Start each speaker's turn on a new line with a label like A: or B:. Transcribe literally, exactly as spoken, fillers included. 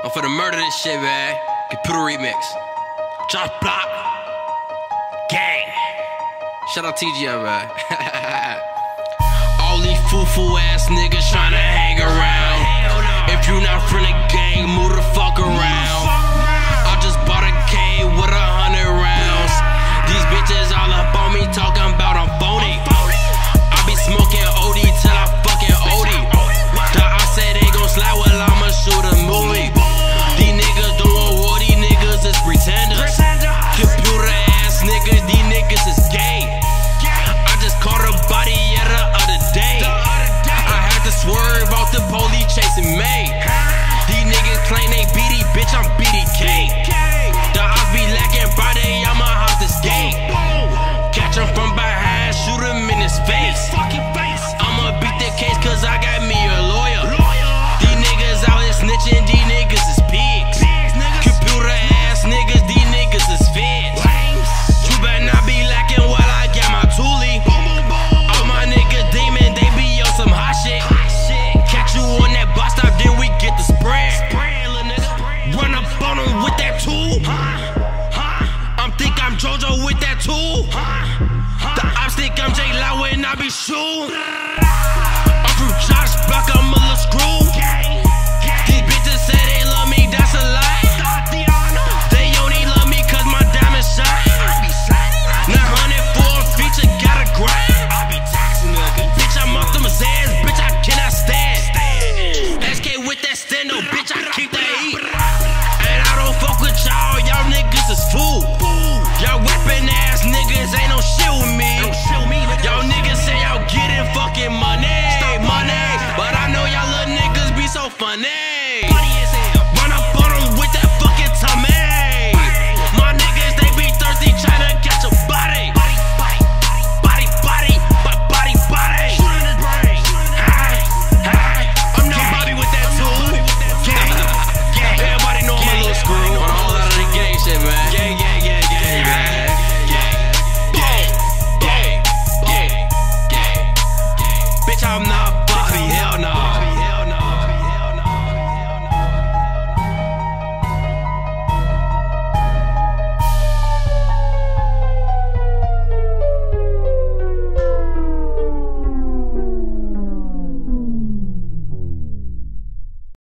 A: I'm finna murder this shit, man. Computer remix. Josh Block. Gang. Shout out T G M, man. All these foo-foo ass niggas tryna hang around. If you not from the gang, move the fuck around. I just bought a K with a hundred rounds. These bitches all up on me talking about I'm phony. I be smoking O D till I fucking O D. The I said they gon' slide, well I'ma shoot a movie. These niggas doing war, these niggas is pretenders. Computer ass niggas, these niggas is gay. I just caught a body yeah, the other day. I had to swerve off the police chasing me. These niggas claim they B D, bitch I'm B D K. The odds be lacking Friday, I'ma hop this gate. Catch him from behind, shoot him in his face. I'ma beat the case cause I got me a lawyer. These niggas out here snitching, these niggas is pigs. Computer ass niggas, these niggas is feds. You better not be lacking while I got my toolie. All my niggas demon, they be on some hot shit. Catch you on that bus stop, then we get the spread. Run up on them with that tool. I'm think I'm JoJo with that tool. The ops think I'm J Law when I be shooting. I'm from Josh Block, I'm